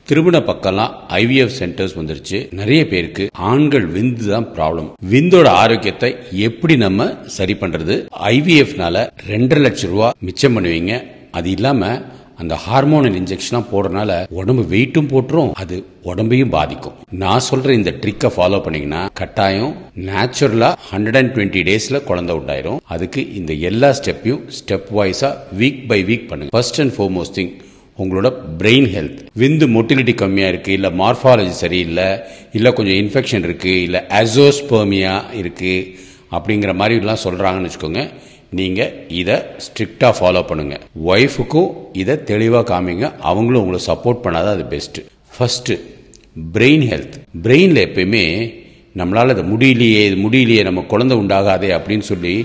திருமண பக்கம்லாம் IVF centres வந்துருச்சு. நிறைய பேருக்கு ஆண்கள் விந்து தான் ப்ராப்ளம். விந்தோட ஆரோக்கியத்தை எப்படி நம்ம சரி பண்றது? ஐவிஎஃப்னால 2.5 லட்சம் ரூபாய் மிச்சம் பண்ணுவீங்க. அது இல்லாம அந்த ஹார்மோனல் இன்ஜெக்ஷன் போடுறதுனால உடம்பு வெயிட்டும் போட்டுரும், அது உடம்பையும் பாதிக்கும். நான் சொல்ற இந்த ட்ரிக்கை ஃபாலோ பண்ணீங்கன்னா கட்டாயம் நேச்சுரலா 120 டேஸ்ல குழந்தை உண்டாயிரும். அதுக்கு இந்த எல்லா ஸ்டெப்பையும் ஸ்டெப் வைஸா வீக் பை வீக் பண்ணுங்க. ஃபர்ஸ்ட் அண்ட் ஃபார்மோஸ்ட் திங் உங்களோட பிரெயின் ஹெல்த். விந்து மொட்டிலிட்டி கம்மியா இருக்கு, இல்ல மார்பாலஜி சரியில்லை, இல்ல கொஞ்சம் இன்ஃபெக்ஷன் இருக்கு, இல்ல அசோஸ்பெர்மியா இருக்கு அப்படிங்கிற மாதிரி எல்லாம் சொல்றாங்கன்னு வச்சுக்கோங்க. நீங்க இத ஸ்ட்ரிக்டா ஃபாலோ பண்ணுங்க. ஒய்ஃபுக்கும் இத தெளிவா காமிங்க. அவங்களும் உங்களை சப்போர்ட் பண்ணாதான் அது பெஸ்ட். First brain health. பிரெயின்ல எப்பயுமே நம்மளால அது முடியலையே நம்ம குழந்தை உண்டாகாதே அப்படின்னு சொல்லி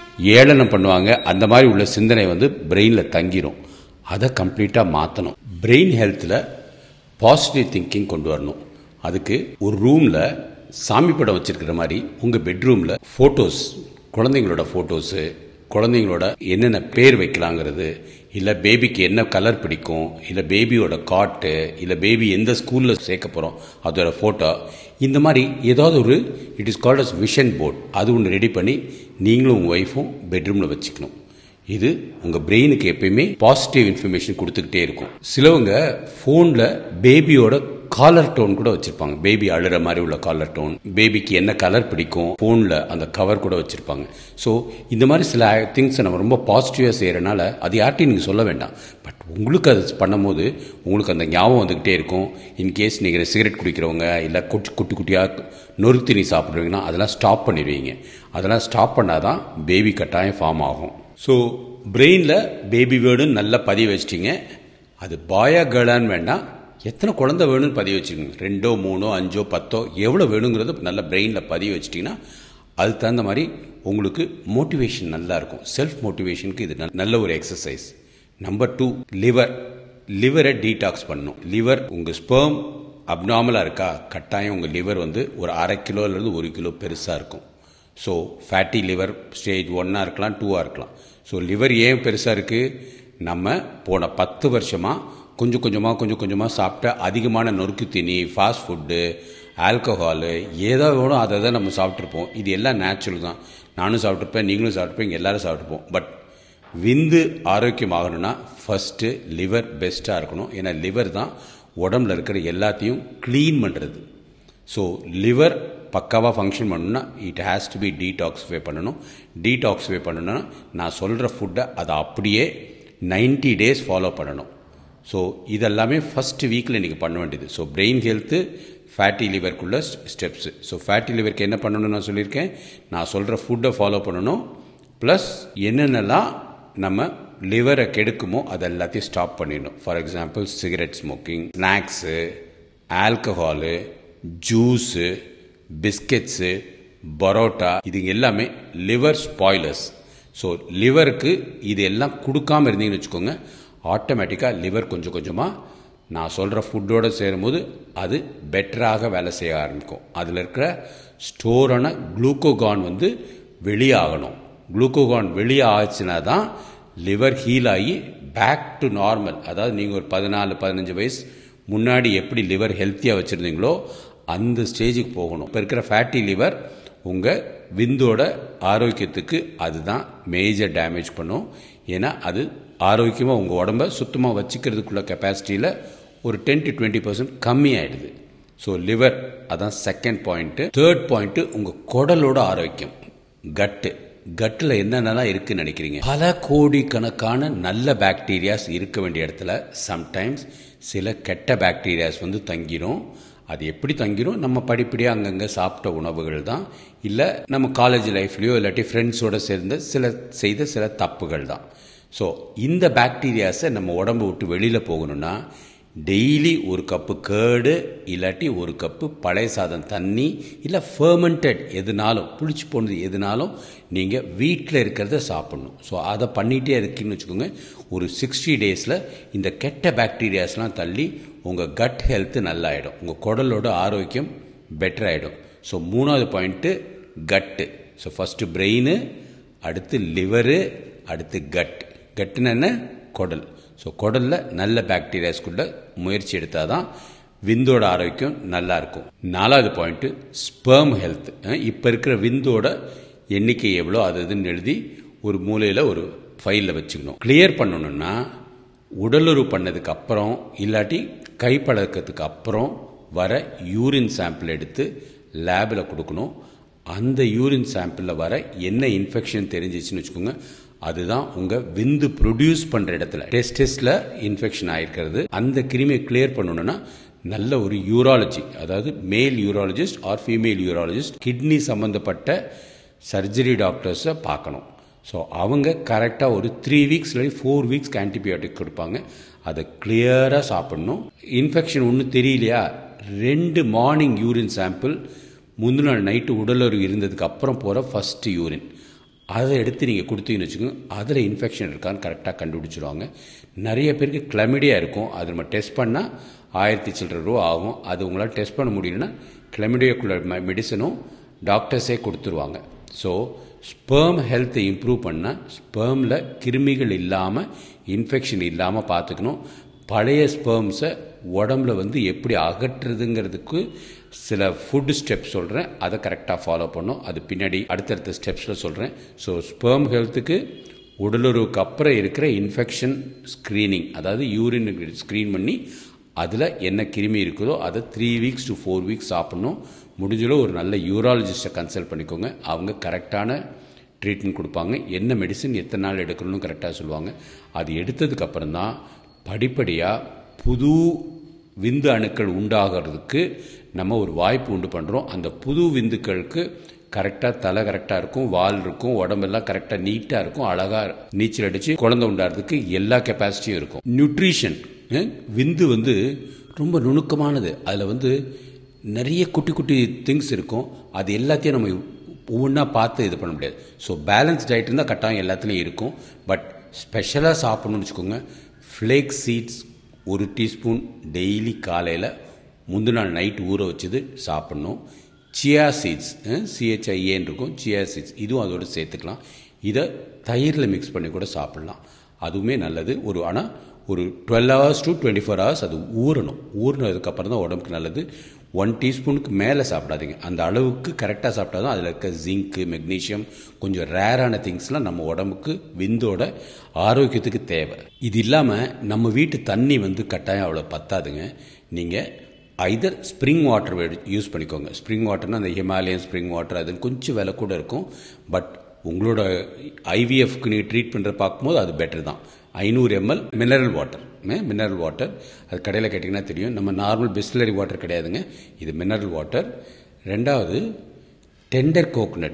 ஏளனம் பண்ணுவாங்க. அந்த மாதிரி உள்ள சிந்தனை பிரெயின்ல தங்கிரும். அதை கம்ப்ளீட்டா மாற்றணும். பிரெயின் ஹெல்த்தில் பாசிட்டிவ் திங்கிங் கொண்டு வரணும். அதுக்கு ஒரு ரூம்ல சாமி படம் வச்சிருக்கிற மாதிரி உங்க பெட்ரூம்ல போட்டோஸ், குழந்தைங்களோட போட்டோஸு, குழந்தைங்களோட என்னென்ன பேர் வைக்கலாங்கிறது, இல்லை பேபிக்கு என்ன கலர் பிடிக்கும், இல்லை பேபியோட காட்டு, இல்லை பேபி எந்த ஸ்கூலில் சேர்க்க போகிறோம் அதோட ஃபோட்டோ, இந்த மாதிரி ஏதாவது ஒரு it is called as vision board, அது ஒன்று ரெடி பண்ணி நீங்களும் உங்கள் ஒய்ஃபும் பெட்ரூமில் வச்சுக்கணும். இது உங்க பிரெயினுக்கு எப்பயுமே பாசிட்டிவ் இன்ஃபர்மேஷன் கொடுத்துக்கிட்டே இருக்கும். சிலவங்க போன்ல பேபியோட காலர் டோன் கூட வச்சிருப்பாங்க. பேபி அழுற மாதிரி உள்ள காலர் டோன், பேபிக்கு என்ன கலர் பிடிக்கும் போன்ல அந்த கவர் கூட வச்சிருப்பாங்க. ஸோ இந்த மாதிரி சில திங்ஸ் நம்ம ரொம்ப பாசிட்டிவா செய்யறதுனால அது யார்ட்டையும் நீங்க சொல்ல வேண்டாம். பட் உங்களுக்கு அது பண்ணும்போது உங்களுக்கு அந்த ஞாபகம் வந்துகிட்டே இருக்கும். இன்கேஸ் நீங்க சிகரெட் குடிக்கிறவங்க, இல்லை குட்டி குட்டியா நொறுக்கு தண்ணி சாப்பிடுவீங்கன்னா அதெல்லாம் ஸ்டாப் பண்ணிடுவீங்க. அதெல்லாம் ஸ்டாப் பண்ணாதான் பேபி கட்டாயம் ஃபார்ம் ஆகும். ஸோ பிரெயினில் பேபி வேர்டுன்னு நல்லா பதிவு வச்சிட்டிங்க. அது பாயா கேர்ளான்னு வேண்டாம், எத்தனை குழந்தை வேணும்னு பதிவு வச்சுக்கோங்க. 2, 3, 5, 10 எவ்வளோ வேணுங்கிறது நல்ல பிரெயினில் பதிவு வச்சிட்டிங்கன்னா அது தகுந்த மாதிரி உங்களுக்கு மோட்டிவேஷன் நல்லா இருக்கும். செல்ஃப் மோட்டிவேஷனுக்கு இது நல்ல ஒரு எக்ஸசைஸ். நம்பர் 2, லிவரை டீடாக்ஸ் பண்ணணும். லிவர் உங்கள் ஸ்பெர்ம் அப்நார்மலாக இருக்கா, கட்டாயம் உங்கள் லிவர் ஒரு 1/2 கிலோலேருந்து 1 கிலோ பெருசாக இருக்கும். ஸோ ஃபேட்டி லிவர் ஸ்டேஜ் 1 இருக்கலாம், 2 இருக்கலாம். ஸோ லிவர் ஏன் பெருசாக இருக்குது? நம்ம போன 10 வருஷமாக கொஞ்சம் கொஞ்சமாக சாப்பிட்ட அதிகமான நொறுக்கு தீனி, ஃபாஸ்ட் ஃபுட்டு, ஆல்கஹாலு, ஏதோ வேணும் அதை தான் நம்ம சாப்பிட்ருப்போம். இது எல்லாம் நேச்சுரல் தான். நானும் சாப்பிட்ருப்பேன், நீங்களும் சாப்பிட்ருப்பீங்க, எல்லாரும் சாப்பிட்ருப்போம். பட் விந்து ஆரோக்கியமாகணும்னா ஃபர்ஸ்ட்டு லிவர் பெஸ்ட்டாக இருக்கணும். ஏன்னா லிவர் தான் உடம்புல இருக்கிற எல்லாத்தையும் க்ளீன் பண்ணுறது. ஸோ லிவர் பக்காவாக ஃபங்க்ஷன் பண்ணணும்னா it has to be detoxify பண்ணணும். டீடாக்ஸிஃபை பண்ணணும்னா நான் சொல்கிற ஃபுட்டை அதை அப்படியே 90 டேஸ் ஃபாலோ பண்ணணும். ஸோ இதெல்லாமே ஃபஸ்ட் வீக்கில் நீங்கள் பண்ண வேண்டியது. ஸோ பிரெயின் ஹெல்த்து, ஃபேட்டி லிவருக்குள்ள ஸ்டெப்ஸு. ஸோ ஃபேட்டி லிவருக்கு என்ன பண்ணணும்னு நான் சொல்லியிருக்கேன். நான் சொல்கிற ஃபுட்டை ஃபாலோ பண்ணணும். ப்ளஸ் என்னென்னலாம் நம்ம லிவரை கெடுக்குமோ அது எல்லாத்தையும் ஸ்டாப் பண்ணிடணும். For example cigarette smoking, snacks, alcohol, juice, biscuits, parotta, இது எல்லாமே லிவர் ஸ்பாய்லர்ஸ். ஸோ லிவருக்கு இது எல்லாம் கொடுக்காம இருந்தீங்கன்னு வச்சுக்கோங்க, ஆட்டோமேட்டிக்காக லிவர் கொஞ்சம் கொஞ்சமாக நான் சொல்கிற ஃபுட்டோடு சேரும்போது அது பெட்டராக வேலை செய்ய ஆரம்பிக்கும். அதில் இருக்கிற ஸ்டோரான குளுக்கோகான் வெளியாகணும். குளுக்கோகான் வெளியே ஆச்சுன்னா தான் லிவர் ஹீல் ஆகி பேக் டு நார்மல். அதாவது நீங்கள் ஒரு 14-15 வயசு முன்னாடி எப்படி லிவர் ஹெல்த்தியாக வச்சுருந்தீங்களோ அந்த ஸ்டேஜுக்கு போகணும். இப்போ இருக்கிற ஃபேட்டி லிவர் உங்கள் விந்தோட ஆரோக்கியத்துக்கு அதுதான் மேஜர் டேமேஜ் பண்ணும். ஏன்னா அது ஆரோக்கியமாக உங்கள் உடம்பை சுத்தமாக வச்சுக்கிறதுக்குள்ள கெப்பாசிட்டியில் ஒரு 10-20% கம்மி ஆகிடுது. ஸோ லிவர் அதான் செகண்ட் பாயிண்ட்டு. தேர்ட் பாயிண்ட்டு உங்கள் குடலோட ஆரோக்கியம். கட்டில் என்னென்னலாம் இருக்குன்னு நினைக்கிறீங்க? பல கோடிக்கணக்கான நல்ல பாக்டீரியாஸ் இருக்க வேண்டிய இடத்துல சம்டைம்ஸ் சில கெட்ட பாக்டீரியாஸ் தங்கிரும். அது எப்படி தங்கிரும்? நம்ம படிப்படியாக அங்கங்கே சாப்பிட்ட உணவுகள் தான், இல்லை நம்ம காலேஜ் லைஃப்லையோ இல்லாட்டி ஃப்ரெண்ட்ஸோடு சேர்ந்து செய்த சில தப்புகள் தான். ஸோ இந்த பாக்டீரியாஸை நம்ம உடம்பு விட்டு வெளியில் போகணும்னா டெய்லி ஒரு கப்பு கேர்டு இல்லாட்டி ஒரு கப்பு பழைய சாதம் தண்ணி, இல்லை ஃபர்மெண்டட் எதுனாலும் புளிச்சு போனது எதுனாலும் நீங்கள் வீட்டில் இருக்கிறத சாப்பிடணும். ஸோ அதை பண்ணிகிட்டே இருக்குன்னு வச்சுக்கோங்க. ஒரு 60 டேஸில் இந்த கெட்ட பாக்டீரியாஸ்லாம் தள்ளி உங்கள் கட் ஹெல்த்து நல்லாயிடும், உங்கள் குடலோட ஆரோக்கியம் பெட்டர் ஆகிடும். ஸோ 3வது பாயிண்ட்டு கட்டு. ஸோ ஃபஸ்ட்டு பிரெயின், அடுத்து லிவரு, அடுத்து கட்டுன்னு என்ன குடல். ஸோ குடலில் நல்ல பாக்டீரியாஸ்குள்ள முயற்சி எடுத்தால் தான் விந்தோட ஆரோக்கியம் நல்லா இருக்கும். 4வது பாயிண்ட் ஸ்பெர்ம் ஹெல்த். இப்போ இருக்கிற விந்தோட எண்ணிக்கை எவ்வளோ அது இதுன்னு எழுதி ஒரு மூலையில் ஒரு ஃபைலில் வச்சுக்கணும். கிளியர் பண்ணணும்னா உடலுறவு பண்ணதுக்கு அப்புறம் இல்லாட்டி கைப்பழக்கத்துக்கு அப்புறம் வர யூரின் சாம்பிள் எடுத்து லேபில் கொடுக்கணும். அந்த யூரின் சாம்பிளில் வர என்ன இன்ஃபெக்ஷன் தெரிஞ்சிச்சுன்னு வச்சுக்கோங்க, அதுதான் உங்கள் விந்து ப்ரொடியூஸ் பண்ணுற இடத்துல டெஸ்டிஸில் இன்ஃபெக்ஷன் ஆகிருக்கிறது. அந்த கிருமியை கிளியர் பண்ணணும்னா நல்ல ஒரு யூராலஜி, அதாவது male urologist or female urologist, kidney சம்மந்தப்பட்ட சர்ஜரி டாக்டர்ஸை பார்க்கணும். ஸோ அவங்க கரெக்டாக ஒரு 3 வீக்ஸ் இல்லை 4 வீக்ஸ்க்கு ஆன்டிபயோட்டிக் கொடுப்பாங்க. அதை கிளியராக சாப்பிடணும். இன்ஃபெக்ஷன் ஒன்றும் தெரியலையா, 2 மார்னிங் யூரின் சாம்பிள் முந்தின நாள் நைட்டு உடலுறவு இருந்ததுக்கு அப்புறம் போகிற ஃபஸ்ட்டு யூரின் அதை எடுத்து நீங்கள் கொடுத்தீங்கன்னு வச்சுக்கோங்க, அதில் இன்ஃபெக்ஷன் இருக்கான்னு கரெக்டாக கண்டுபிடிச்சிடுவாங்க. நிறைய பேருக்கு கிளமிடியா இருக்கும், அது நம்ம டெஸ்ட் பண்ணால் 1000 சில்லற ரூபா ஆகும். அது உங்களால் டெஸ்ட் பண்ண முடியலன்னா கிளமிடியாக்குள்ள மெடிசனும் டாக்டர்ஸே கொடுத்துருவாங்க. ஸோ ஸ்பெர்ம் ஹெல்த்தை இம்ப்ரூவ் பண்ணால் ஸ்பெர்மில் கிருமிகள் இல்லாமல் இன்ஃபெக்ஷன் இல்லாமல் பார்த்துக்கணும். பழைய ஸ்பெர்ம்ஸை உடம்புல எப்படி அகற்றுறதுங்கிறதுக்கு சில ஃபுட் ஸ்டெப்ஸ் சொல்கிறேன், அதை கரெக்டாக ஃபாலோ பண்ணணும். அது பின்னாடி அடுத்தடுத்த ஸ்டெப்ஸில் சொல்கிறேன். ஸோ ஸ்பெர்ம் ஹெல்த்துக்கு உடலுறவுக்கு அப்புறம் இருக்கிற இன்ஃபெக்ஷன் ஸ்க்ரீனிங், அதாவது யூரின் ஸ்க்ரீன் பண்ணி அதில் என்ன கிருமி இருக்குதோ அதை 3 வீக்ஸ் to 4 வீக்ஸ் சாப்பிட்ணும். முடிஞ்சளோ ஒரு நல்ல யூராலஜிஸ்ட்டை கன்சல்ட் பண்ணிக்கோங்க. அவங்க கரெக்டான ட்ரீட்மெண்ட் கொடுப்பாங்க. என்ன மெடிசன் எத்தனை நாள் எடுக்கணும்னு கரெக்டாக சொல்லுவாங்க. அது எடுத்ததுக்கப்புறம் தான் படிப்படியாக புது விந்து அணுக்கள் உண்டாகிறதுக்கு நம்ம ஒரு வாய்ப்பு உண்டு பண்ணுறோம். அந்த புது விந்துக்களுக்கு கரெக்டாக தலை கரெக்டாக இருக்கும், வால் இருக்கும், உடம்பெல்லாம் கரெக்டாக நீட்டாக இருக்கும், அழகாக நீச்சல் அடித்து குழந்தை உண்டாகிறதுக்கு எல்லா கெப்பாசிட்டியும் இருக்கும். நியூட்ரிஷன், விந்து ரொம்ப நுணுக்கமானது. அதில் நிறைய குட்டி குட்டி திங்ஸ் இருக்கும். அது எல்லாத்தையும் நம்ம ஒவ்வொன்றா பார்த்து இது பண்ண முடியாது. ஸோ பேலன்ஸ் டயட் இருந்தால் கட்டாயம் எல்லாத்துலேயும் இருக்கும். பட் ஸ்பெஷலாக சாப்பிட்ணுன்னு வச்சுக்கோங்க, ஃப்ளேக் சீட்ஸ் 1 டீஸ்பூன் டெய்லி காலையில் முந்தின நாள் நைட்டு ஊற வச்சது சாப்பிட்ணும். சியா சீட்ஸ், CHIAன்னு இருக்கும், சியா சீட்ஸ், இதுவும் அதோடு சேர்த்துக்கலாம். இதை தயிரில் மிக்ஸ் பண்ணி கூட சாப்பிட்லாம், அதுவுமே நல்லது. ஆனால் ஒரு 12 hours to 24 hours அது ஊறணும். ஊறினதுக்கப்புறம் தான் உடம்புக்கு நல்லது. 1 டீஸ்பூனுக்கு மேலே சாப்பிடாதீங்க. அந்த அளவுக்கு கரெக்டாக சாப்பிட்டா தான் அதில் இருக்க ஜிங்க்கு, மெக்னீஷியம், கொஞ்சம் ரேரான திங்ஸ்லாம் நம்ம உடம்புக்கு விந்தோட ஆரோக்கியத்துக்கு தேவை. இது இல்லாமல் நம்ம வீட்டு தண்ணி கட்டாயம் அவ்வளோ பத்தாதுங்க. நீங்கள் ஐதர் ஸ்ப்ரிங் வாட்டர் யூஸ் பண்ணிக்கோங்க. ஸ்ப்ரிங் வாட்டர்னால் அந்த ஹிமாலயன் ஸ்ப்ரிங் வாட்டர், அது கொஞ்சம் விலை கூட இருக்கும். பட் உங்களோட IVFக்கு நீங்கள் ட்ரீட் பண்ணுற பார்க்கும்போது அது பெட்டர் தான். 500 ml மினரல் வாட்டர், அது கடையில் கேட்டிங்கன்னா தெரியும். நம்ம நார்மல் பிஸ்லரி வாட்டர் கிடையாதுங்க, இது மினரல் வாட்டர். 2வது டெண்டர் கோகோனட்,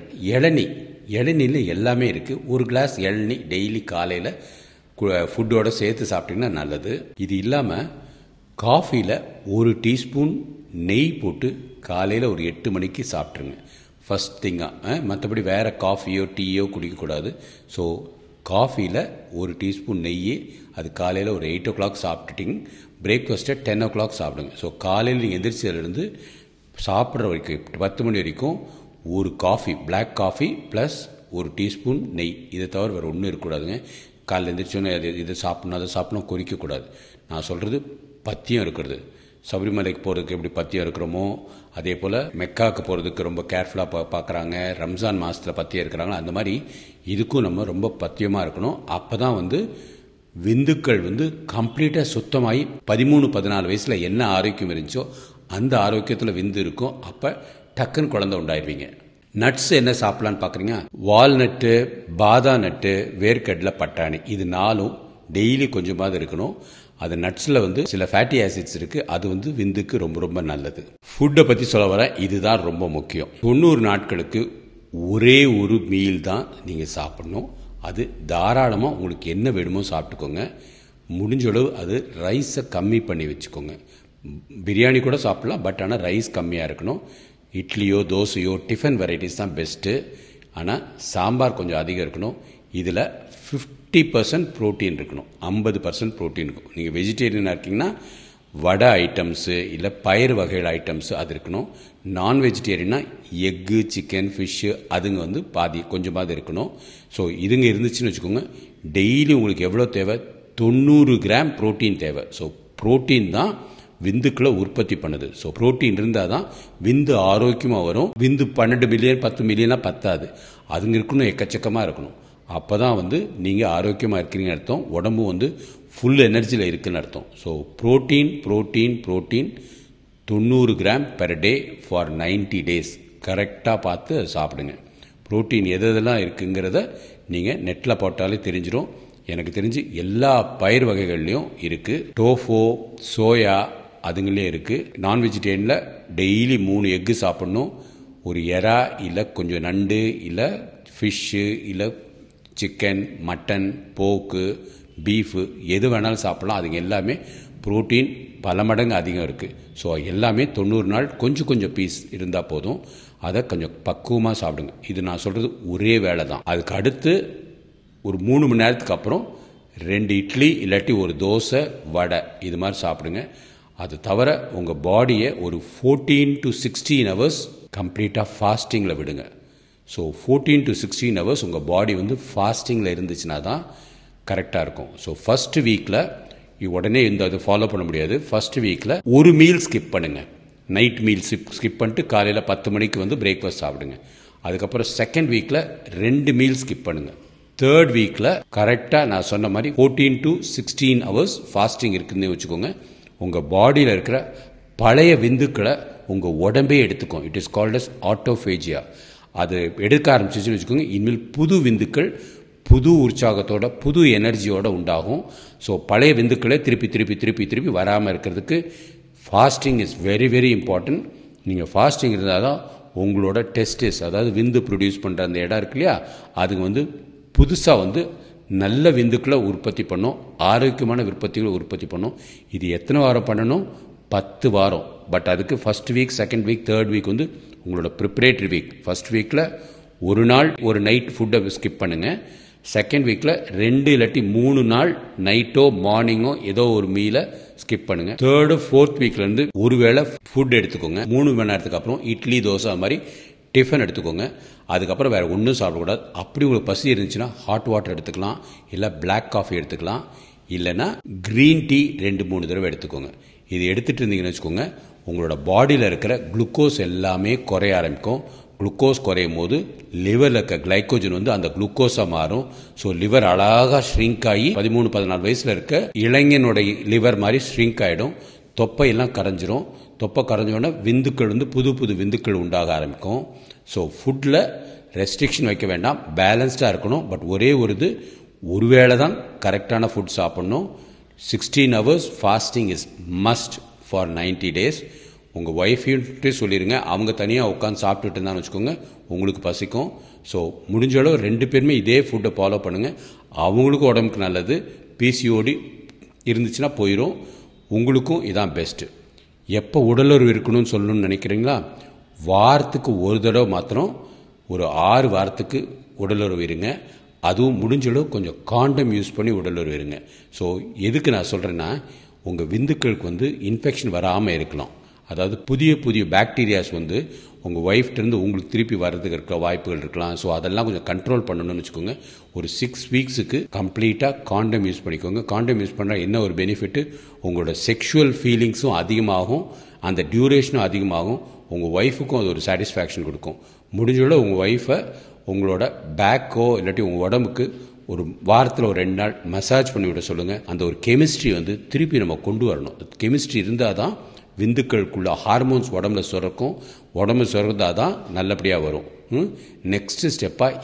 இளநியில் எல்லாமே இருக்குது. 1 கிளாஸ் இளநீ டெய்லி காலையில் ஃபுட்டோட சேர்த்து சாப்பிட்டிங்கன்னா நல்லது. இது இல்லாமல் காஃபியில் 1 டீஸ்பூன் நெய் போட்டு காலையில் ஒரு 8 மணிக்கு சாப்பிட்ருங்க ஃபஸ்ட் திங்காக. மற்றபடி வேறு காஃபியோ டீயோ குடிக்கக்கூடாது. ஸோ காஃபியில் 1 டீஸ்பூன் நெய், அது காலையில் ஒரு 8 o'clock சாப்பிட்டுட்டிங்க. பிரேக்ஃபாஸ்ட்டை 10 o'clock சாப்பிடுங்க. ஸோ காலையில் நீங்கள் எந்திரிச்சதுலேருந்து சாப்பிட்ற வரைக்கும் 10 மணி வரைக்கும் ஒரு coffee, black coffee plus 1 teaspoon நெய், இதை தவிர வேறு ஒன்றும் இருக்கக்கூடாதுங்க. காலையில் எந்திரிச்சோன்னே இதை சாப்பிட்ணும் அதை சாப்பிட்ணும் குறிக்கக்கூடாது. நான் சொல்கிறது பத்தியம் இருக்கிறது. சபரிமலைக்கு போகிறதுக்கு எப்படி பத்தியம் இருக்கிறோமோ அதே போல் மெக்காவுக்கு போகிறதுக்கு ரொம்ப கேர்ஃபுல்லாக பார்க்குறாங்க, ரம்ஜான் மாதத்தில் பத்தியம் இருக்கிறாங்க, அந்த மாதிரி இதுக்கும் நம்ம ரொம்ப பத்தியமாக இருக்கணும். அப்போ தான் விந்துக்கள் கம்ப்ளீட்டாக சுத்தமாகி 13-14 வயசில் என்ன ஆரோக்கியம் இருந்துச்சோ அந்த ஆரோக்கியத்தில் விந்து இருக்கும். அப்போ டக்குன்னு குழந்தை உண்டாயிருவீங்க. நட்ஸ் என்ன சாப்பிட்லான்னு பார்க்குறீங்க? வால்நட்டு, பாதாம் நட்டு, வேர்க்கடலை, பட்டாணி, இது 4 டெய்லி கொஞ்சமாவது இருக்கணும். அது நட்ஸில் சில ஃபேட்டி ஆசிட்ஸ் இருக்குது, அது விந்துக்கு ரொம்ப ரொம்ப நல்லது. ஃபுட்டை பற்றி சொல்ல வரேன், இதுதான் ரொம்ப முக்கியம். 90 நாட்களுக்கு ஒரே ஒரு மீல் தான் நீங்கள் சாப்பிடணும். அது தாராளமாக உங்களுக்கு என்ன வேணுமோ சாப்பிட்டுக்கோங்க. முடிஞ்சளவு அது ரைஸை கம்மி பண்ணி வச்சுக்கோங்க. பிரியாணி கூட சாப்பிட்லாம், பட் ஆனால் ரைஸ் கம்மியாக இருக்கணும். இட்லியோ தோசையோ டிஃபன் வெரைட்டிஸ் தான் பெஸ்ட்டு. ஆனால் சாம்பார் கொஞ்சம் அதிகம் இருக்கணும். இதில் 50% ப்ரோட்டீன் இருக்கணும், 50% ப்ரோட்டீன் இருக்கும். நீங்கள் வெஜிடேரியனாக இருக்கீங்கன்னா வடை ஐட்டம்ஸு இல்லை பயிர் வகைகள் ஐட்டம்ஸு அது இருக்கணும். நான் வெஜிடேரியனா எக்கு, சிக்கன், ஃபிஷ்ஷு அதுங்க பாதி கொஞ்சமாவது இருக்கணும். ஸோ இதுங்க இருந்துச்சுன்னு வச்சுக்கோங்க, டெய்லி உங்களுக்கு எவ்வளோ தேவை 90 கிராம் புரோட்டீன் தேவை. ஸோ புரோட்டீன் தான் விந்துக்களை உற்பத்தி பண்ணுது. ஸோ புரோட்டீன் இருந்தால் தான் விந்து ஆரோக்கியமாக வரும். விந்து 12 மில்லியன் 10 மில்லியனாக பத்தாது, அதுங்க இருக்கணும், எக்கச்சக்கமாக இருக்கணும். அப்போ தான் நீங்கள் ஆரோக்கியமாக இருக்கிறீங்கன்னு அர்த்தம், உடம்பு ஃபுல் எனர்ஜியில் இருக்குன்னு அர்த்தம். So protein protein protein 90 gram per day for 90 days கரெக்டாக பார்த்து அதை சாப்பிடுங்க. புரோட்டீன் எதெல்லாம் இருக்குங்கிறத நீங்கள் நெட்டில் போட்டாலே தெரிஞ்சிடும். எனக்கு தெரிஞ்சு எல்லா பயிர் வகைகள்லையும் இருக்குது. டோஃபோ, சோயா அதுங்களே இருக்குது. நான் வெஜிடேரியனில் டெய்லி 3 எக்கு சாப்பிட்ணும். ஒரு எறா இல்லை கொஞ்சம் நண்டு இல்லை ஃபிஷ்ஷு இல்லை சிக்கன், மட்டன், போக்கு, பீஃபு எது வேணாலும் சாப்பிட்லாம். அதுங்க எல்லாமே புரோட்டீன் பல மடங்கு அதிகம் இருக்குது. ஸோ எல்லாமே 90 நாள் கொஞ்சம் கொஞ்சம் பீஸ் இருந்தால் போதும். அதை கொஞ்சம் பக்குவமாக சாப்பிடுங்க. இது நான் சொல்கிறது ஒரே வேளை தான். அதுக்கு அடுத்து ஒரு 3 மணி நேரத்துக்கு அப்புறம் 2 இட்லி இல்லாட்டி ஒரு தோசை, வடை இது மாதிரி சாப்பிடுங்க. அது தவிர உங்கள் பாடியை ஒரு 14 to 16 ஹவர்ஸ் கம்ப்ளீட்டாக ஃபாஸ்டிங்கில் விடுங்க. ஸோ 14 to 16 ஹவர்ஸ் உங்கள் பாடி ஃபாஸ்டிங்கில் இருந்துச்சுன்னா தான் கரெக்டாக இருக்கும். ஸோ ஃபஸ்ட்டு வீக்கில் உடனே அது ஃபாலோ பண்ண முடியாது. ஃபஸ்ட்டு வீக்கில் ஒரு மீல் ஸ்கிப் பண்ணுங்கள். நைட் மீல் ஸ்கிப் பண்ணிட்டு காலையில் 10 மணிக்கு பிரேக்ஃபாஸ்ட் சாப்பிடுங்க. அதுக்கப்புறம் செகண்ட் வீக்கில் 2 மீல் ஸ்கிப் பண்ணுங்கள். தேர்ட் வீக்கில் கரெக்டாக நான் சொன்ன மாதிரி 14 to 16 ஹவர்ஸ் ஃபாஸ்டிங் இருக்குதுன்னு வச்சுக்கோங்க. உங்கள் பாடியில் இருக்கிற பழைய விந்துக்களை உங்கள் உடம்பே எடுத்துக்கும். It is called as autophagia. அது எடுக்க ஆரம்பிச்சிச்சுன்னு வச்சுக்கோங்க, இனிமேல் புது விந்துக்கள் புது உற்சாகத்தோட புது எனர்ஜியோட உண்டாகும். ஸோ பழைய விந்துக்களை திருப்பி திருப்பி திருப்பி திருப்பி வராமல் இருக்கிறதுக்கு fasting is very very important. நீங்கள் ஃபாஸ்டிங் இருந்தால் தான் உங்களோட டெஸ்டிஸ், அதாவது விந்து ப்ரொடியூஸ் பண்ணுற அந்த இடம் இருக்கு இல்லையா, அதுங்க புதுசாக நல்ல விந்துக்களை உற்பத்தி பண்ணும், ஆரோக்கியமான விற்பத்திகளை உற்பத்தி பண்ணும். இது எத்தனை வாரம் பண்ணணும்? 10 வாரம். பட் அதுக்கு first week, second week, third week உங்களோட ப்ரிப்பரேட்டரி வீக். ஃபஸ்ட் வீக்கில் ஒரு நாள் ஒரு நைட் ஃபுட்டை ஸ்கிப் பண்ணுங்கள். செகண்ட் வீக்கில் 2 இல்லாட்டி 3 நாள் நைட்டோ மார்னிங்கோ ஏதோ ஒரு மீலை ஸ்கிப் பண்ணுங்கள். தேர்டு ஃபோர்த் வீக்லேருந்து ஒரு வேளை ஃபுட் எடுத்துக்கோங்க. 3 மணி நேரத்துக்கு அப்புறம் இட்லி, தோசை அது மாதிரி டிஃபன் எடுத்துக்கோங்க. அதுக்கப்புறம் வேறு ஒன்றும் சாப்பிடக்கூடாது. அப்படி உங்களுக்கு பசி இருந்துச்சுன்னா ஹாட் வாட்டர் எடுத்துக்கலாம், இல்லை பிளாக் காஃபி எடுத்துக்கலாம், இல்லைன்னா க்ரீன் டீ 2-3 தடவை எடுத்துக்கோங்க. இது எடுத்துகிட்டு இருந்தீங்கன்னு வச்சுக்கோங்க, உங்களோட பாடியில் இருக்கிற குளுக்கோஸ் எல்லாமே குறைய ஆரம்பிக்கும். குளுக்கோஸ் குறையும் போது லிவரில் இருக்க கிளைக்கோஜன் அந்த குளுக்கோஸாக மாறும். ஸோ லிவர் அழகாக ஷ்ரிங்க் ஆகி 13-14 வயசில் இருக்க இளைஞனுடைய லிவர் மாதிரி ஷ்ரிங்க் ஆகிடும். தொப்பையெல்லாம் கரைஞ்சிரும். தொப்பை கரைஞ்சோடனே விந்துக்கள் புது புது விந்துக்கள் உண்டாக ஆரம்பிக்கும். ஸோ ஃபுட்டில் ரெஸ்ட்ரிக்ஷன் வைக்க வேண்டாம், பேலன்ஸ்டாக இருக்கணும். பட் ஒரே ஒரு வேளை தான் கரெக்டான ஃபுட் சாப்பிட்ணும். 16 hours fasting is must for 90 days. உங்கள் ஒய்ஃபையும் சொல்லிடுங்க, அவங்க தனியாக உட்காந்து சாப்பிட்டுட்டு இருந்தான்னு வச்சுக்கோங்க, உங்களுக்கு பசிக்கும். ஸோ முடிஞ்ச அளவு 2 பேருமே இதே ஃபுட்டை ஃபாலோ பண்ணுங்கள். அவங்களுக்கும் உடம்புக்கு நல்லது. பிசிஓடி இருந்துச்சுன்னா போயிடும். உங்களுக்கும் இதான் பெஸ்ட்டு. எப்போ உடலுறவு இருக்கணும்னு சொல்லணும்னு நினைக்கிறீங்களா, வாரத்துக்கு ஒரு தடவை மாத்திரம் ஒரு 6 வாரத்துக்கு உடலுறவு இருங்க. அதுவும் முடிஞ்சளவு கொஞ்சம் காண்டம் யூஸ் பண்ணி உடலுறவு இருங்க. ஸோ எதுக்கு நான் சொல்கிறேன்னா, உங்கள் விந்துக்களுக்கு இன்ஃபெக்ஷன் வராமல் இருக்கலாம். அதாவது புதிய புதிய பாக்டீரியாஸ் உங்கள் ஒய்ஃப்டேருந்து உங்களுக்கு திருப்பி வர்றதுக்கு இருக்கிற வாய்ப்புகள் இருக்கலாம். ஸோ அதெல்லாம் கொஞ்சம் கண்ட்ரோல் பண்ணணும்னு வச்சுக்கோங்க. ஒரு 6 வீக்ஸுக்கு கம்ப்ளீட்டாக காண்டம் யூஸ் பண்ணிக்கோங்க. காண்டம் யூஸ் பண்ணால் என்ன ஒரு பெனிஃபிட்டு, உங்களோட செக்ஷுவல் ஃபீலிங்ஸும் அதிகமாகும், அந்த டியூரேஷனும் அதிகமாகும். உங்கள் ஒய்ஃபுக்கும் அது ஒரு சாட்டிஸ்ஃபேக்ஷன் கொடுக்கும். முடிஞ்சளவு உங்கள் ஒய்ஃபை உங்களோட பேக்கோ இல்லாட்டி உங்கள் உடம்புக்கு ஒரு வாரத்தில் ஒரு 2 நாள் மசாஜ் பண்ணி விட சொல்லுங்கள். அந்த ஒரு கெமிஸ்ட்ரி திருப்பி நம்ம கொண்டு வரணும். கெமிஸ்ட்ரி இருந்தால் தான் விந்துக்களுக்குள்ள ஹார்மோன்ஸ் உடம்புல சுரக்கும். உடம்பு சுரந்தால் தான் நல்லபடியாக வரும். நெக்ஸ்ட்டு ஸ்டெப்பாக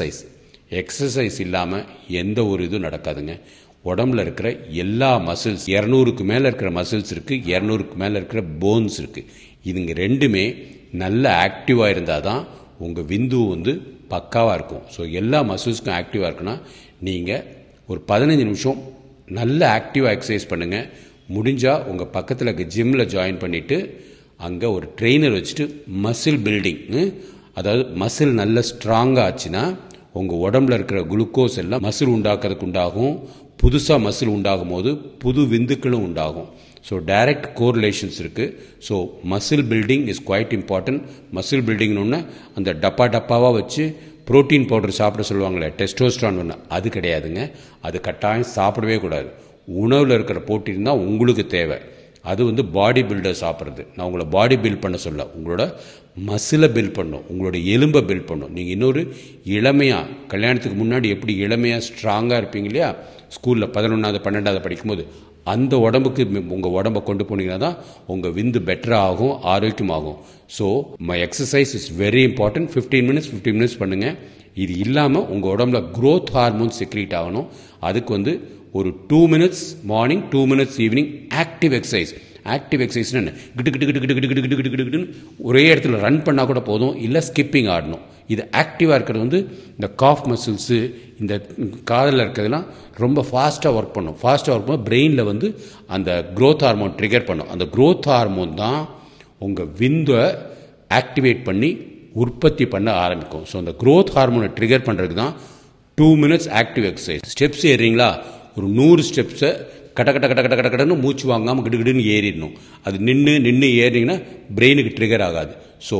எக்ஸசைஸ் இல்லாமல் எந்த ஒரு இதுவும் நடக்காதுங்க. உடம்புல இருக்கிற எல்லா மசில்ஸ், 200க்கு மேலே இருக்கிற மசில்ஸ் இருக்குது, 200க்கு மேலே இருக்கிற போன்ஸ் இருக்குது. இதுங்க ரெண்டுமே நல்ல ஆக்டிவாக இருந்தால் தான் உங்கள் விந்து பக்காவாக இருக்கும். ஸோ எல்லா மசில்ஸ்க்கும் ஆக்டிவாக இருக்குன்னா நீங்கள் ஒரு 15 நிமிஷம் நல்ல ஆக்டிவாக எக்ஸசைஸ் பண்ணுங்கள். முடிஞ்சால் உங்கள் பக்கத்தில் இருக்க ஜிம்மில் ஜாயின் பண்ணிவிட்டு அங்கே ஒரு ட்ரெயினர் வச்சுட்டு மசில் பில்டிங், அதாவது மசில் நல்ல ஸ்ட்ராங்காக ஆச்சுன்னா உங்கள் உடம்புல இருக்கிற குளுக்கோஸ் எல்லாம் மசில் உண்டாக்குறதுக்கு உண்டாகும். புதுசாக மசில் உண்டாகும் போது புது விந்துக்களும் உண்டாகும். ஸோ டைரக்ட் கோரிலேஷன்ஸ் இருக்குது. So muscle building is quite important. Muscle பில்டிங்னு அந்த டப்பாவாக வச்சு புரோட்டீன் பவுடர் சாப்பிட சொல்லுவாங்களே, டெஸ்டோஸ்ட்ரான் ஒன்று, அது கிடையாதுங்க. அது கட்டாயம் சாப்பிடவே கூடாது. உணவில் இருக்கிற புரோட்டீன் தான் உங்களுக்கு தேவை. அது வந்து பாடி பில்டர் சாப்பிட்றது. நான் உங்களை பாடி பில்ட் பண்ண சொல்ல, உங்களோட மசிலை பில்ட் பண்ணும், உங்களோட எலும்பை பில்ட் பண்ணும். நீங்கள் இன்னொரு இளமையாக, கல்யாணத்துக்கு முன்னாடி எப்படி இளமையாக ஸ்ட்ராங்காக இருப்பீங்க இல்லையா, ஸ்கூலில் 11வது 12வது படிக்கும்போது, அந்த உடம்புக்கு உங்கள் உடம்பை கொண்டு போனீங்கன்னா தான் உங்கள் விந்து பெட்டராக ஆகும், ஆரோக்கியமாகும். So my exercise is very important. 15 minutes பண்ணுங்கள். இது இல்லாமல் உங்கள் உடம்புல க்ரோத் ஹார்மோன் செக்ரீட் ஆகணும். அதுக்கு வந்து ஒரு 2 minutes morning, 2 minutes evening active exercise. Active எக்ஸசைஸ்னு என்ன, கிட்டு கிட்டு கிட்டு கிட்டு கிட்டு கிட்டு கிட்டு கிட்டுன்னு ஒரே இடத்துல ரன் பண்ணால் கூட போதும், இல்லை ஸ்கிப்பிங் ஆடணும். இது ஆக்டிவாக இருக்கிறது வந்து இந்த காஃப் மசில்ஸு, இந்த காதில் இருக்கிறதுலாம் ரொம்ப ஃபாஸ்ட்டாக ஒர்க் பண்ணும். ஃபாஸ்ட்டாக ஒர்க் பண்ண பிரெயினில் வந்து அந்த க்ரோத் ஹார்மோன் ட்ரிகர் பண்ணும். அந்த க்ரோத் ஹார்மோன் தான் உங்கள் விந்தை ஆக்டிவேட் பண்ணி உற்பத்தி பண்ண ஆரம்பிக்கும். ஸோ அந்த க்ரோத் ஹார்மோனை ட்ரிகர் பண்ணுறதுக்கு தான் 2 மினிட்ஸ் ஆக்டிவ் எக்ஸசைஸ். ஸ்டெப்ஸ் ஏறுறீங்களா, ஒரு 100 ஸ்டெப்ஸை கட்ட கட்ட கட்ட கட்ட கட்ட கடன்னு மூச்சு வாங்காமல் கிடுகிடுன்னு ஏறிடணும். அது நின்று ஏறினீங்கன்னா பிரெயினுக்கு ட்ரிகர் ஆகாது. ஸோ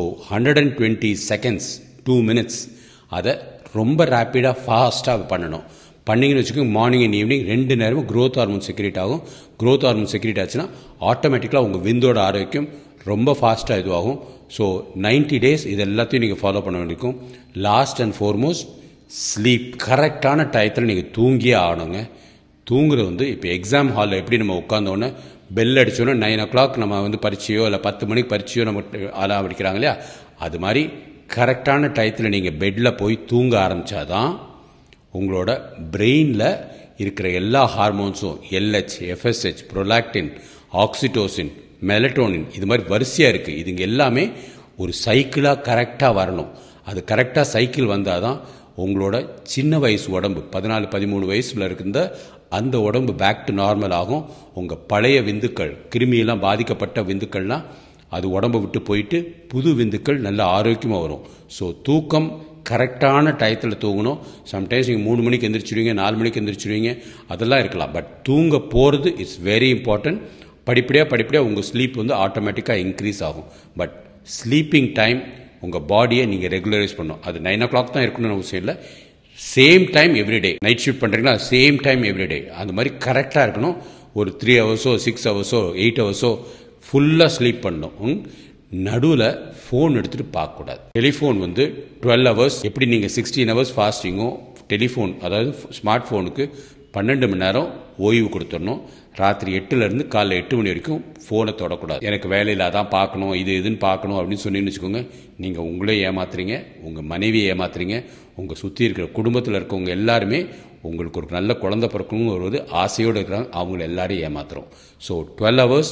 120 செகண்ட்ஸ் 2 மினிட்ஸ், அதை ரொம்ப ரேப்பிடாக ஃபாஸ்ட்டாக பண்ணணும். பண்ணிங்கன்னு வச்சுக்கோங்க, மார்னிங் அண்ட் ஈவினிங் 2 நேரமும் க்ரோத் ஹார்மோன் செக்ரேட் ஆகும். க்ரோத் ஹார்மோன் செக்ரேட் ஆச்சுன்னா ஆட்டோமேட்டிக்காக உங்கள் விந்தோட ஆரோக்கியம் ரொம்ப ஃபாஸ்ட்டாக இதுவாகும். ஸோ 90 டேஸ் இது எல்லாத்தையும் நீங்கள் ஃபாலோ பண்ண வேண்டியிருக்கும். Last and foremost sleep. கரெக்டான டயத்தில் நீங்கள் தூங்கியே ஆகணுங்க. தூங்குறது வந்து இப்போ எக்ஸாம் ஹாலில் எப்படி நம்ம உட்காந்தோன்னே பெல் அடித்தோன்னே 9 o'clock நம்ம வந்து பரீட்சையோ இல்லை 10 மணிக்கு பரீட்சையோ நம்ம அலாம் அடிக்கிறாங்க இல்லையா, அது மாதிரி கரெக்டான டயத்தில் நீங்கள் பெட்டில் போய் தூங்க ஆரம்பித்தாதான் உங்களோட பிரெயினில் இருக்கிற எல்லா ஹார்மோன்ஸும், LH, FSH, prolactin, oxytocin, melatonin, இது மாதிரி வரிசையாக இருக்குது. இதுங்க எல்லாமே ஒரு சைக்கிளாக கரெக்டாக வரணும். அது கரெக்டாக சைக்கிள் வந்தால் தான் உங்களோட சின்ன வயசு உடம்பு 14-13 வயசில் இருக்கிற அந்த உடம்பு பேக் டு நார்மல் ஆகும். உங்கள் பழைய விந்துக்கள், கிருமியெல்லாம் பாதிக்கப்பட்ட விந்துக்கள்லாம் அது உடம்பை விட்டு போயிட்டு புது விந்துக்கள் நல்ல ஆரோக்கியமாக வரும். ஸோ தூக்கம் கரெக்டான டயத்தில் தூங்கணும். சம்டைம்ஸ் நீங்கள் 3 மணிக்கு எந்திரிச்சிடுவீங்க, 4 மணிக்கு எந்திரிச்சிடுவீங்க, அதெல்லாம் இருக்கலாம். பட் தூங்க போகிறது இட்ஸ் வெரி இம்பார்ட்டன்ட். படிப்படியாக உங்கள் ஸ்லீப் வந்து ஆட்டோமேட்டிக்காக இன்க்ரீஸ் ஆகும். பட் ஸ்லீப்பிங் டைம் உங்கள் பாடியை நீங்கள் ரெகுலரைஸ் பண்ணணும். அது 9 o'clock தான் இருக்கணும்னு அவசியம் இல்லை. Same time everyday. Night shift பண்ணுறீங்களா, சேம் டைம் எவ்ரிடே. அந்த மாதிரி கரெக்டாக இருக்கணும். ஒரு 3 ஹவர்ஸோ 6 ஹவர்ஸோ 8 ஹவர்ஸோ ஃபுல்லாக ஸ்லீப் பண்ணணும். நடுவில் ஃபோன் எடுத்துகிட்டு பார்க்கக்கூடாது. டெலிஃபோன் வந்து 12 ஹவர்ஸ், எப்படி நீங்கள் 16 ஹவர்ஸ் ஃபாஸ்டிங்கோ, டெலிஃபோன் அதாவது ஸ்மார்ட் ஃபோனுக்கு 12 மணி நேரம் ஓய்வு கொடுத்துடணும். ராத்திரி 8லேருந்து காலைல 8 மணி வரைக்கும் ஃபோனை தொடக்கூடாது. எனக்கு வேலையில் அதான் பார்க்கணும், இதுன்னு பார்க்கணும் அப்படின்னு சொன்னீங்கன்னு வச்சுக்கோங்க, நீங்கள் உங்களே ஏமாத்துறீங்க, உங்கள் மனைவியை ஏமாத்துறீங்க, உங்கள் சுற்றி இருக்கிற குடும்பத்தில் இருக்கவங்க எல்லாருமே உங்களுக்கு ஒரு நல்ல குழந்தை பிறக்கணும்னு ஒரு ஆசையோடு இருக்கிறாங்க, அவங்கள எல்லாரையும் ஏமாத்துறோம். So 12 hours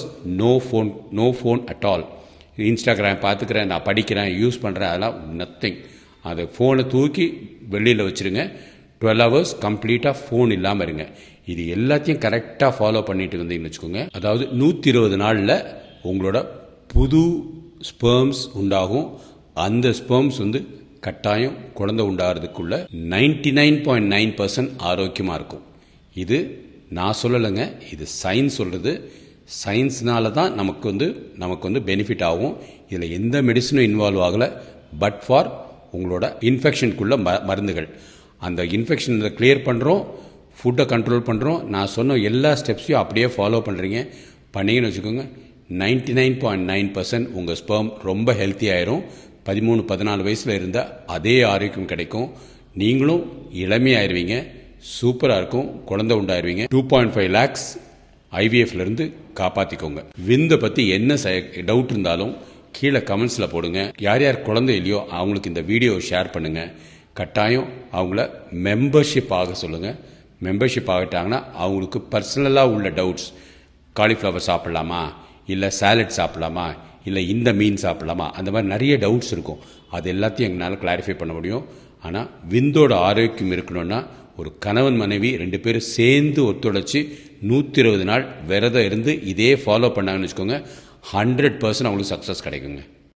no phone at all. Instagram பார்த்துக்கிறேன், நான் படிக்கிறேன், யூஸ் பண்ணுறேன், அதெல்லாம் நத்திங். அதை ஃபோனை தூக்கி வெளியில் வச்சுருங்க. 12 ஹவர்ஸ் கம்ப்ளீட்டாக ஃபோன் இல்லாமல் இருங்க. இது எல்லாத்தையும் கரெக்டாக ஃபாலோ பண்ணிட்டு வந்தீங்கன்னு வச்சுக்கோங்க, அதாவது 120 நாளில் உங்களோட புது ஸ்பெர்ம்ஸ் உண்டாகும். அந்த ஸ்பெர்ம்ஸ் வந்து கட்டாயம் குழந்தை உண்டாகிறதுக்குள்ள 99.9% ஆரோக்கியமாக இருக்கும். இது நான் சொல்லலைங்க, இது சயின்ஸ் சொல்கிறது. சயின்ஸ்னால தான் நமக்கு வந்து பெனிஃபிட் ஆகும். இதில் எந்த மெடிசனும் இன்வால்வ் ஆகலை. பட் ஃபார் உங்களோட இன்ஃபெக்ஷனுக்குள்ள மருந்துகள், அந்த இன்ஃபெக்ஷனை கிளியர் பண்ணுறோம், ஃபுட்டை கண்ட்ரோல் பண்ணுறோம். நான் சொன்ன எல்லா ஸ்டெப்ஸையும் அப்படியே ஃபாலோ பண்ணீங்கன்னு வச்சுக்கோங்க, 99.9% உங்கள் ஸ்பெர்ம் ரொம்ப ஹெல்த்தி ஆயிரும். 13-14 வயசில் இருந்தால் அதே ஆரோக்கியம் கிடைக்கும். நீங்களும் இளமையாயிருவீங்க, சூப்பராக இருக்கும், குழந்தை உண்டாயிருவீங்க. 2.5 lakhs IVFலேருந்து காப்பாற்றிக்கோங்க. விந்தை பற்றி என்ன டவுட் இருந்தாலும் கீழே கமெண்ட்ஸில் போடுங்க. யார் யார் குழந்தை இல்லையோ அவங்களுக்கு இந்த வீடியோவை ஷேர் பண்ணுங்கள். கட்டாயம் அவங்கள மெம்பர்ஷிப் ஆக சொல்லுங்கள். மெம்பர்ஷிப் ஆகிட்டாங்கன்னா அவங்களுக்கு பர்சனலாக உள்ள டவுட்ஸ், காலிஃப்ளவர் சாப்பிட்லாமா, இல்லை சாலட் சாப்பிட்லாமா, இல்லை இந்த மீன் சாப்பிட்லாமா, அந்த மாதிரி நிறைய டவுட்ஸ் இருக்கும். அது எல்லாத்தையும் எங்களால் கிளாரிஃபை பண்ண முடியும். ஆனால் விந்தோட ஆரோக்கியம் இருக்கணும்னா ஒரு கணவன் மனைவி 2 பேரும் சேர்ந்து ஒத்துழைச்சி 120 நாள் விரதம் இருந்து இதே ஃபாலோ பண்ணாங்கன்னு வச்சுக்கோங்க, 100% அவங்களுக்கு சக்ஸஸ் கிடைக்குங்க.